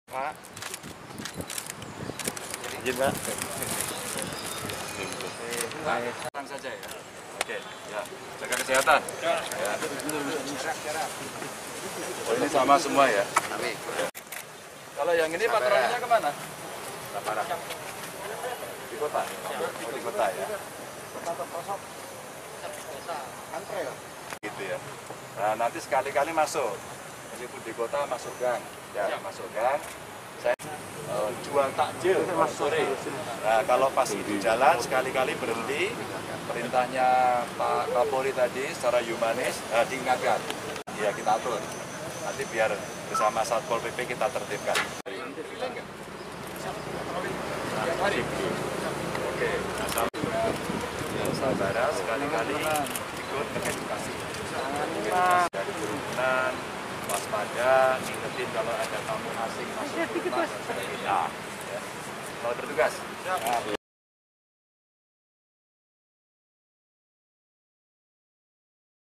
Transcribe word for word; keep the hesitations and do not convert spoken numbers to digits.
Pak. Izin, Pak. Tenang saja ya. Oke, ya. Jaga kesehatan. Ya. Oh, ini sama semua ya? Amin. Kalau yang ini patrolinya kemana? Laparan. Di kota? Oh, di kota ya? Kota terprosok. Antre ya? Gitu ya. Nah, nanti sekali-kali masuk. Meskipun di kota masuk gang. Ya, masuk gang. Saya uh, jual takjil sore. Nah, kalau pas di jalan sekali-kali berhenti, perintahnya Pak Kapolri tadi secara humanis uh, diingatkan. Ya, kita atur. Nanti biar bersama Satpol P P kita tertibkan. Hari. Oke. Saudara sekali-kali ikut edukasi. Dari kerumunan, waspada, ingetin kalau ada tamu asing masuk rumah dan sebagainya. Selamat bertugas.